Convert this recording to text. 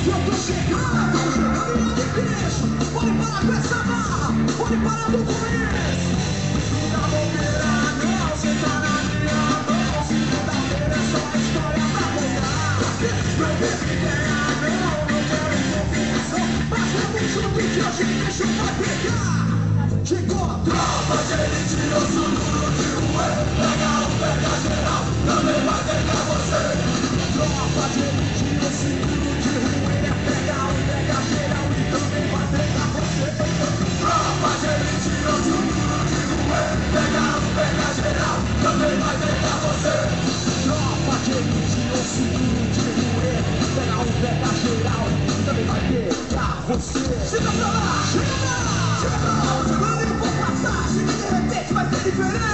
Eu tô chegando e não me deixo. Pode parar com essa barra, pode parar do começo. Na bobeira não, cê tá na minha mão. Segunda-feira é só história pra contar. Não vem me ganhar não quero confusão. Mas vamos junto que hoje o bicho vai pegar. Chegou a tropa de elite, eu sou duro de rua. Pega um, pega geral, também vai pegar você. Tropa de elite, eu sou duro de rua. Pega um, pega geral e também vai pegar você. Tropa de elite, eu sou duro de rua. Pega um, pega geral, também vai pegar você. Tropa de elite, eu sou duro de rua. Pega um, pega geral e também vai pegar você. Chega pra lá, chega pra lá, chega pra lá. Vai ser diferente.